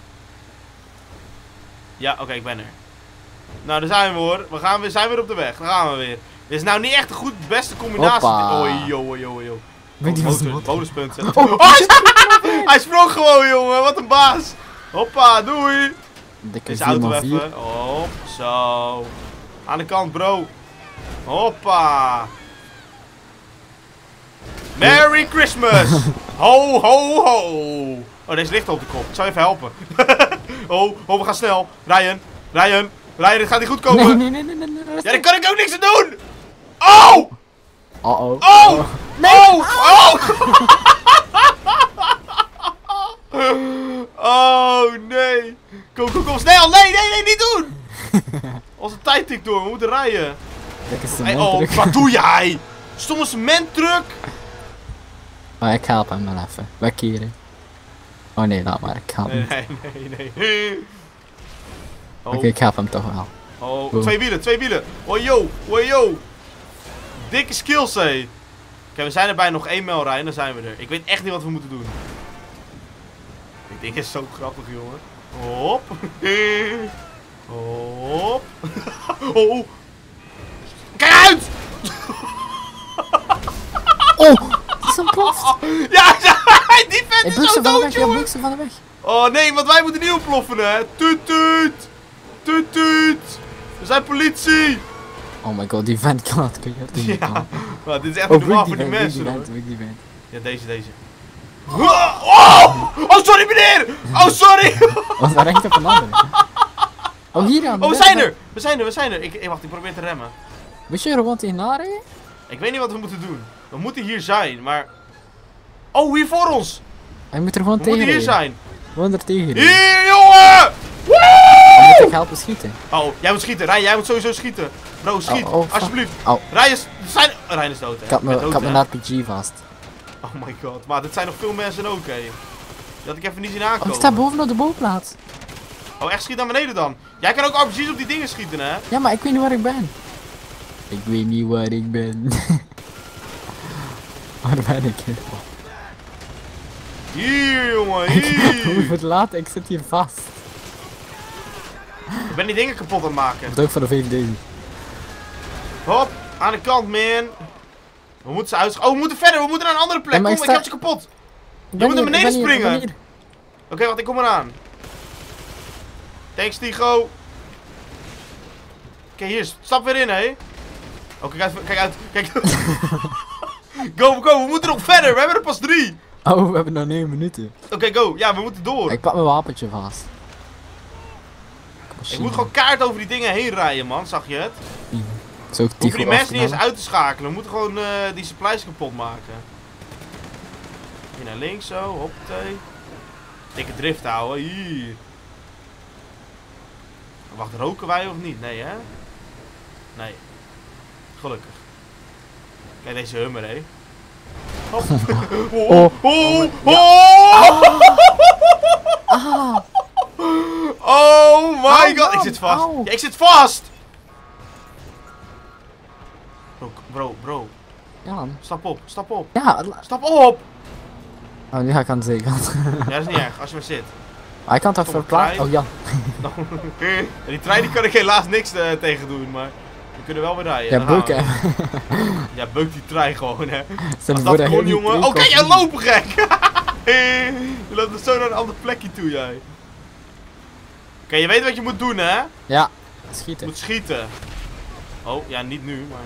Ja, oké, ik ben er. Nou, daar zijn we hoor. We gaan weer, zijn weer op de weg. Daar gaan we weer. Dit is nou niet echt een goed, beste combinatie. Hoppa. Oh, yo, yo, yo. Weet je Oh, wat ze motor- moeten? bonuspunt zetten. Oh, Oh, hij, hij sprong gewoon, jongen. Wat een baas. Hoppa, doei. Dikke Deze auto vier maar vier. even. Hop, zo. Aan de kant, bro. Hoppa. Merry Christmas. Ho, ho, ho. Oh, deze ligt op de kop. Ik zal even helpen. oh, oh, we gaan snel. Ryan, Ryan, Ryan, dit gaat niet goed komen. Nee, nee, nee, nee, nee, nee. Ja, daar kan ik ook niks aan doen. Oh! Oh, oh. Oh! Oh! Oh! Oh, nee. Kom, kom, kom, snel. Nee, nee, nee, niet doen. Onze tijd tikt door. We moeten rijden. Dikke Hey, cementdruk. oh, wat doe jij? Stomme cementtruck. Maar ik help hem wel even. Wegkeren. Oh nee, laat maar. Ik help Nee, hem. nee, nee, nee. Oh, Oké, ik help hem toch wel. oh, Oh. twee wielen, twee wielen. Oh, yo, oh, yo. Dikke skills, hé. Oké, we zijn er bij nog één mijl rijden, dan zijn we er. Ik weet echt niet wat we moeten doen. Dit ding is zo grappig, jongen. Hop. Hop. Oh. Kijk uit! Oh! Die is ontploft! Ja, die vent Ik is boek zo ze van de dood, weg, ja, jongen. boek ze van de weg. Oh nee, want wij moeten niet ontploffen, hè. Tuut, tuut. Tuut, tuut. We zijn politie. Oh my god, die vent kan het keihard. Ja, maar dit is echt Oh, niet normaal boek voor die die vent, boek mensen, die hoor. vent, boek die vent. Ja, deze, deze. Oh! Oh, sorry meneer! Oh, sorry! Was daar echt op een andere? Oh, hier aan. Oh, we zijn er! We zijn er, we zijn er. Ik, eh, wacht, ik probeer te remmen. Moet je er gewoon tegenaan rijden? Ik weet niet wat we moeten doen. We moeten hier zijn, maar... Oh, hier voor ons! Hij moet er gewoon We tegen moeten hier rijden. zijn. Gewoon er tegen rijden. Hier, jongen! Dan moet ik helpen schieten. Oh, jij moet schieten. Rijn, jij moet sowieso schieten. Bro, schiet. Oh, oh, fuck. Alsjeblieft. Oh. Rijn is... Zijn... Oh, Rijn is dood, hè. Ik had Ik ben mijn- ik dood, had hè. mijn R P G vast. Oh my god. Maar dit zijn nog veel mensen ook, hé. Dat had ik even niet zien Oh, aankomen. ik sta bovenop de bovenplaats. Oh, echt? Schiet naar beneden dan. Jij kan ook R P G's op die dingen schieten, hè? Ja, maar ik weet niet waar ik ben. Ik weet niet waar ik ben. Waar ben ik? Hier, jongen. Hoe Hier. het laat, ik zit hier vast. Ik ben die dingen kapot aan het maken. Dat is ook voor de V V D. Hop, aan de kant, man. We moeten ze uitsch... Oh, we moeten verder. We moeten naar een andere plek. Ja, maar Kom, ik ik sta- heb ze kapot. Ik moet naar hier, beneden ik ben hier, ik springen. ben hier. Oké, wacht. Ik kom eraan. Thanks, Tigo. Oké, hier. Stap weer in, hé. Oh, kijk uit. Kijk uit. Kijk. Go, go. We moeten nog verder. We hebben er pas drie. Oh, we hebben nog negen minuten. Oké, go. Ja, we moeten door. Ik pak mijn wapentje vast. Ik moet gewoon kaart over die dingen heen rijden, man. Zag je het? Zo We hoeven die mensen niet eens uit te schakelen. We moeten gewoon uh, die supplies kapot maken. Hier naar links zo. Hoppatee. Dikke drift houden. Hier. Wacht, roken wij of niet? Nee, hè? Nee. Gelukkig. Kijk deze hummer, hé. Hop. Oh, oh, oh, Ah, oh my Au, god. Ik man, zit vast. au. Ja, ik zit vast. Bro, bro, bro. Jan. Stap op, stap op. Ja, la- Stap op. oh, nu ga ik aan de zijkant. Ja, dat is niet erg, als je maar zit. Hij kan toch Kom, verplaatsen? trein. Oh, Jan. En die trein die kan ik helaas niks uh, tegen doen, maar we kunnen wel weer rijden. Ja, Dan gaan beuken. we. Ja, beuk die trein gewoon, hè. Stel Als je voor dat dat kon, je jongen. niet Oh, kijk, jij terugkomt. lopen gek. Je loopt dus zo naar een ander plekje toe, jij. Oké, je weet wat je moet doen, hè? Je Ja, schieten. moet schieten. Oh, ja, niet nu, maar...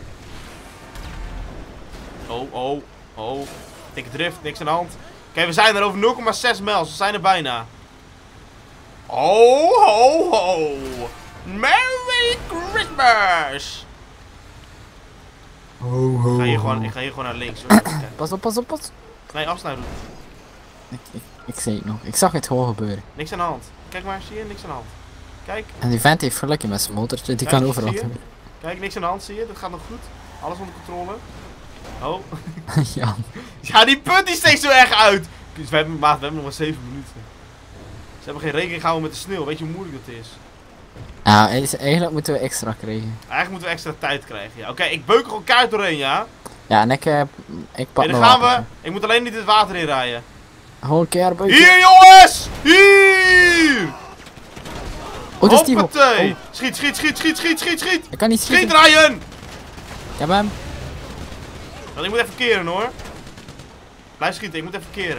Oh, oh, oh. Dikke drift, niks aan de hand. Oké, we zijn er over nul komma zes mijls. We zijn er bijna. Oh, ho, ho. Merry Christmas. Ho, ho, Ik ga hier ho. gewoon, ik ga hier gewoon naar links, hoor. Oké. Pas op, pas op, pas op. Nee, afsnijden. Ik, ik, ik zie het nog. Ik zag het gewoon gebeuren. Niks aan de hand. Kijk maar, zie je? Niks aan de hand. Kijk, En die vent heeft gelukje met zijn motortje. Die Kijk, kan overal zie je? doen. kijk, niks aan de hand, zie je? Dat gaat nog goed. Alles onder controle. Oh. Jan. Ja, die punt die steekt zo erg uit. Dus we hebben, maat, we hebben nog maar zeven minuten. Ze hebben geen rekening gehouden met de sneeuw. Weet je hoe moeilijk dat is? Nou, is- eigenlijk moeten we extra krijgen. Eigenlijk moeten we extra tijd krijgen. Ja. Oké, ik beuk er gewoon kaart doorheen, ja? Ja, en ik, eh, ik pak En dan mijn gaan we. wapen. Ik moet alleen niet het water in rijden. Gewoon keer buiten. Hier, jongens! Hier! Oh, dat is die. Hoppatee! Oh, Schiet, schiet, schiet, schiet, schiet, schiet, schiet! ik kan niet Schiet, schieten. Ryan! Ik heb hem. Want ik moet even keren, hoor. Blijf schieten, ik moet even keren.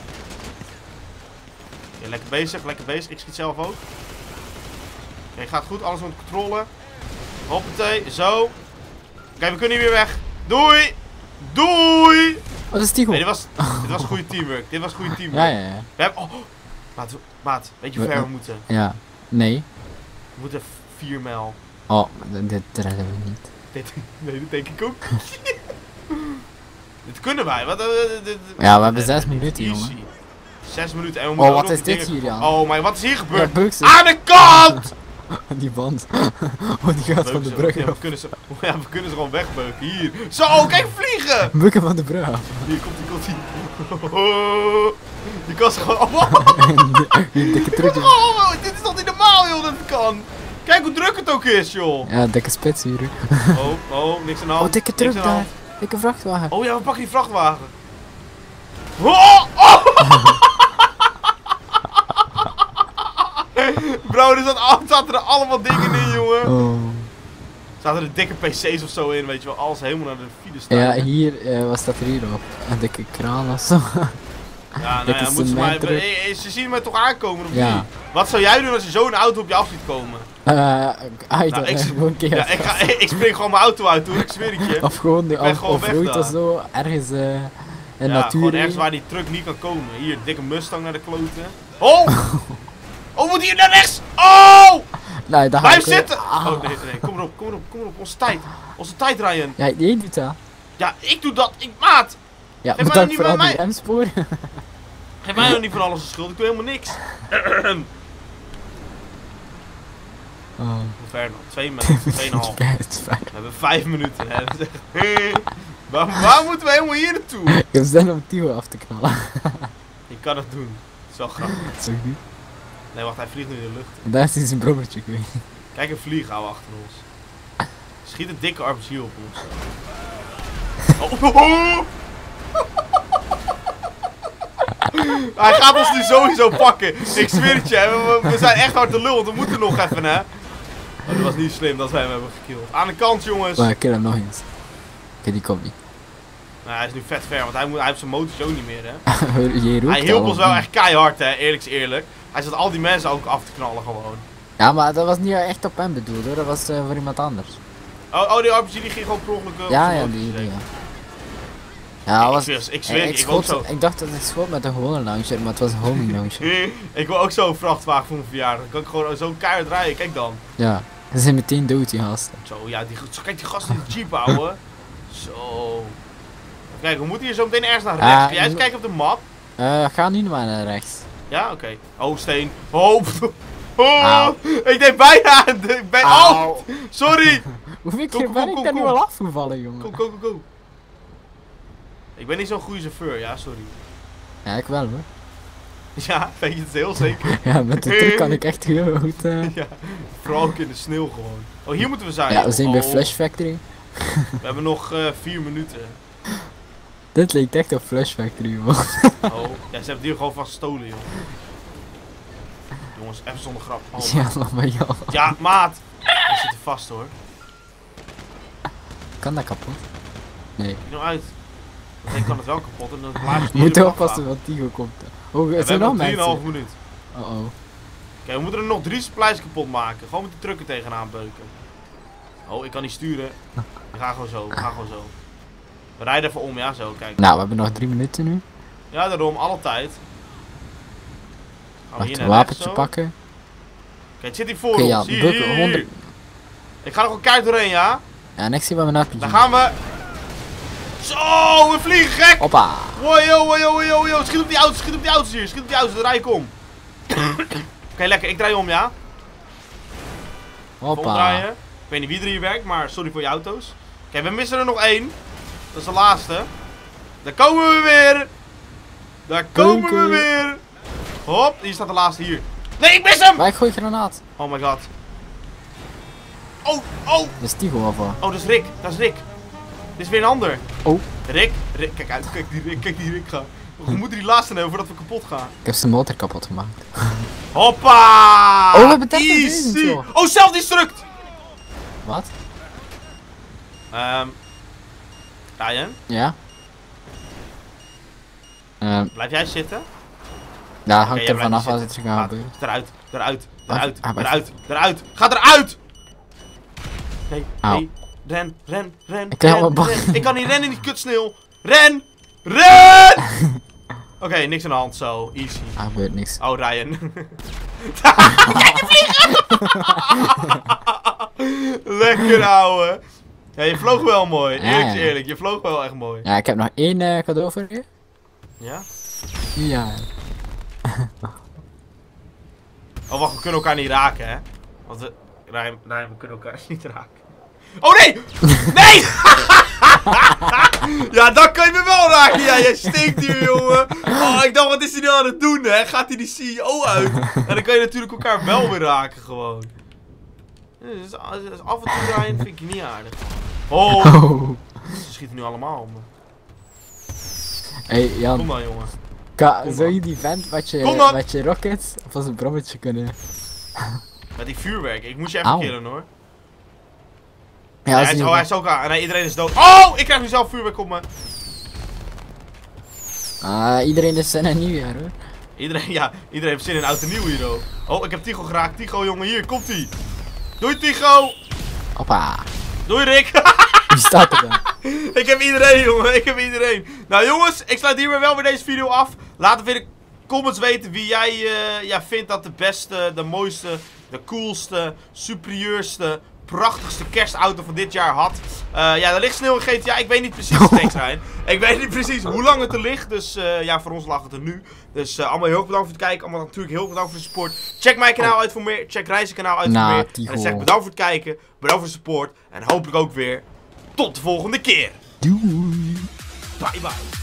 Ja, lekker bezig, lekker bezig. Ik schiet zelf ook. Oké, gaat goed, alles onder controle. Hoppatee, zo. Oké, we kunnen hier weer weg. Doei! Doei! Oh, dat is die. Nee, dit was, dit was goede teamwork. Dit was goede teamwork. Ja, ja, ja. We hebben... Oh, maat, maat, weet je hoe We- ver we moeten? Ja. Nee. We moeten vier mijl. Oh, dit, dit redden we niet. Dit, nee, dat denk ik ook. Dit kunnen wij. Wat, eh, dit- dit- Ja, we hebben zes eh, minuten, easy. jongen. Zes minuten en we Oh, moeten ook wat nog is die dit dingen- hier, Jan? Oh, maar wat is hier Ja, gebeurd? buksen. Aan de kant! Die band. Oh, die gaat van de brug Ja, af. we kunnen ze, ja, we kunnen ze gewoon wegbeuken. Hier. Zo, kijk vliegen! Bukken van de brug af. Hier komt die, komt die. Die kan ze gewoon... Oh, Die dikke trucje. oh, dit is toch niet normaal, joh, dat het kan. Kijk hoe druk het ook is, joh. Ja, dikke spits hier. Oh, oh, niks aan de hand. Oh, dikke niks truck aan de daar. hand. Dikke vrachtwagen. Oh ja, we pakken die vrachtwagen. Oh, oh. Bro, er zat al- zaten er allemaal dingen in, jongen. Oh. Zaten er dikke P C's of zo in, weet je wel. Alles helemaal naar de file staan. Ja, hier, eh, wat staat er hier op? Een dikke kraan of zo. Ja, nou Dit ja, is moeten ze, de maar, mijntruck. eh, eh, ze zien mij toch aankomen of Ja. niet? Wat zou jij doen als je zo'n auto op je af ziet komen? Eh, uit, Nou, ik- gewoon een keer. Ja, ik, ga, ik spring gewoon mijn auto uit, hoor. Ik zweer het je. Of gewoon die Ik ben af, gewoon of weg roeit daar. of zo, ergens eh in Ja, natuur. gewoon ergens waar die truck niet kan komen. Hier, dikke Mustang naar de kloten. Oh! Oh, moet hier naar rechts! Oh! Nee, daar ga Blijf ik, eh, zitten! ah. Oh, nee, nee, kom erop, kom erop, kom erop. Onze tijd. Onze tijd, Ryan. Ja, jij doet dat. Ja, ik doe dat. Ik, maat! Ja, Geef mij bedankt niet voor al bij die mij. M-sporen. Geef mij nou niet van alles de schuld. Ik doe helemaal niks. Oh, Hoe ver nog? Twee minuten, tweeënhalf. We spijt, spijt. hebben vijf minuten. Hè. Dat is echt- waar, waar moeten we helemaal hier naartoe? Ik heb zin om Tio af te knallen. Je kan het doen. Dat is wel grappig. Zo goed. Nee, wacht, hij vliegt nu in de lucht. Daar is hij zijn brommertje kwijt. Kijk, een vliegouw achter ons. Schiet een dikke R P G op ons. Oh, oh. Hij gaat ons nu sowieso pakken. Ik zweer het je, we, we zijn echt hard de lul, want we moeten nog even, hè. Oh, dat was niet slim dat wij hem hebben gekilld. Aan de kant, jongens. Maar ik ken hem nog eens. Oké, die komt niet. Nou, hij is nu vet ver, want hij, moet, hij heeft zijn motortje ook niet meer, hè. Je roept Hij hielp al, ons wel of echt niet? keihard, hè, eerlijk is eerlijk. Hij zat al die mensen ook af te knallen gewoon. Ja, maar dat was niet echt op hem bedoeld hoor, dat was eh, voor iemand anders. Oh, oh die R P G die ging gewoon per ongeluk, eh, op Ja, zijn ja, motortje die, die zeker. ja. Ja, Ik was, zweer, ik eh, zweer, ik, ik wil ook schoot, zo. ik dacht dat ik schoot met een gewone launcher, maar het was een homing launcher. Ik wil ook zo'n vrachtwagen voor mijn verjaardag. Dan kan ik gewoon zo keihard rijden. Kijk dan. Ja, ze zijn meteen dood die gasten. Zo, ja, die, zo, kijk die gasten in de jeep houden. Zo. Kijk, we moeten hier zo meteen ergens naar rechts. Ah, Kun jij eens je- kijken op de map? Eh, ga nu maar naar rechts. Ja, oké. Oh, steen. Oh, Oh, Auw. ik deed bijna. Ik ben, oh, Auw. sorry. Hoeveel Kom, keer kom, ben kom, ik daar kom. nu al afgevallen, jongen? Go, go, go, go. Ik ben niet zo'n goede chauffeur, ja, sorry. Ja, ik wel hoor. Ja, weet je het heel zeker. Ja, met de truck kan ik echt heel goed. eh. Ja, vooral ook in de sneeuw gewoon. Oh, hier moeten we zijn. Ja, we joh. zijn bij Oh, Flash Factory. We hebben nog eh, vier minuten. Dit leek echt op Flash Factory, man. Oh, ja, ze hebben het hier gewoon van gestolen, joh. Jongens, even zonder grap. Oh, Ja, laat maar joh. ja, maat. We zitten vast hoor. Kan dat kapot? Nee. Kijk nou uit. Want ik kan het wel kapot en dan blijft het We moeten hier oppassen afgaan. wat Tigo komt. Oh, Ja, het we zijn hebben nog nog drieënhalf mensen. minuut. Oh oh. Oké, we moeten er nog drie supplies kapot maken. Gewoon met de trucken tegenaan beuken. Oh, ik kan niet sturen. Ik ga gewoon zo, ik ga gewoon zo. We rijden even om, ja, zo, kijk. Nou, we hebben nog drie minuten nu. Ja, daarom, alle tijd. Gaan we Wacht, hier een naar rechts wapentje zo. pakken. Kijk, het zit hier voor Oké, ons. ja, Hier, druk hier, hier. honderd. Ik ga er gewoon keihard doorheen, ja? Ja, en ik zie waar mijn R P G. Daar gaan we. Zo, we vliegen gek. Hoppa. Wow, yo, wow, yo, yo, yo. Schiet op die auto's, schiet op die auto's hier. Schiet op die auto's, daar rij ik om. Oké, lekker, ik draai om, ja? Hoppa. Omdraaien. Ik weet niet wie er hier werkt, maar sorry voor je auto's. Oké, we missen er nog één. Dat is de laatste. Daar komen we weer. Daar komen we Dank u. weer. Hop, hier staat de laatste hier. Nee, ik mis hem! Maar ik gooi granaat. Oh my god. Oh, oh, Dat is Tigo al voor. oh, dat is Rick. Dat is Rick. Dit is weer een ander. Oh. Rick, Rick, kijk uit, kijk die Rick, kijk die Rick gaan. We moeten die laatste nemen voordat we kapot gaan. Ik heb zijn motor kapot gemaakt. Hoppa! Oh, we hebben dertigduizend, Easy. joh. Oh, zelfdestruct! Wat? Ehm. Ryan, Ja? Ehm, blijf jij zitten? daar Oké, hangt jij er vanaf blijft als het zitten. gaat Gaat. gebeuren. Eruit, eruit, Wacht, eruit, ah, wacht. eruit, eruit. Ga eruit! Nee, Auw. nee. Ren, ren, ren, Ik krijg ren, wel bak. ren. Ik kan niet rennen in die kutsneeuw. Ren! Ren! Oké, niks aan de hand zo. Easy. Ah, gebeurt niks. Oh, Ryan. Lekker, ouwe. Ja, je vloog wel mooi. Ja, Eerlijk is ja. eerlijk. Je vloog wel echt mooi. Ja, ik heb nog één eh, cadeau voor je. Ja? Ja. Oh, wacht. We kunnen elkaar niet raken, hè? Want we... Ryan, Ryan, we kunnen elkaar niet raken. Oh, nee! Nee! Ja, dan kan je me wel raken. Ja, jij stinkt hier, jongen. Oh, ik dacht, wat is hij nou aan het doen, hè? Gaat hij die C E O uit? En dan kan je natuurlijk elkaar wel weer raken, gewoon. Dus, dus af en toe, Ryan, vind ik je niet aardig. Oh, Oh. ze schieten nu allemaal om me. Hey Kom Jan, dan, jongen. ka- Kom zou dan. je die vent met je, Kom dan. met je rockets of als een brommetje kunnen? Met die vuurwerk. Ik moest je even Auw. killen, hoor. Ja, Nee, als hij, is, die- oh, hij is ook aan. Nee, iedereen is dood. Oh, ik krijg nu zelf vuurwerk op me. Ah, iedereen is zin en nieuwjaar hoor. Iedereen, ja, iedereen heeft zin in oud en nieuw hier, hoor. Oh, ik heb Tigo geraakt. Tigo, jongen, hier, komt ie. Doei, Tigo. Hoppa. Doei, Rick. Wie staat er dan? Ik heb iedereen, jongen. Ik heb iedereen. Nou, jongens, ik sluit hierbij wel weer deze video af. Laat even in de comments weten wie jij eh, ja, vindt dat de beste, de mooiste, de coolste, superieurste, prachtigste kerstauto van dit jaar had. Uh, ja, er ligt sneeuw in G T A. Ik weet niet precies, thanks Ryan. Ik weet niet precies hoe lang het er ligt. Dus uh, ja, voor ons lag het er nu. Dus uh, allemaal heel erg bedankt voor het kijken. Allemaal natuurlijk heel erg bedankt voor de support. Check mijn kanaal uit voor meer. Check Rijs kanaal uit Nou, voor meer. En Tigo. dan zeg ik bedankt voor het kijken. Bedankt voor de support. En hopelijk ook weer tot de volgende keer. Doei. Bye bye.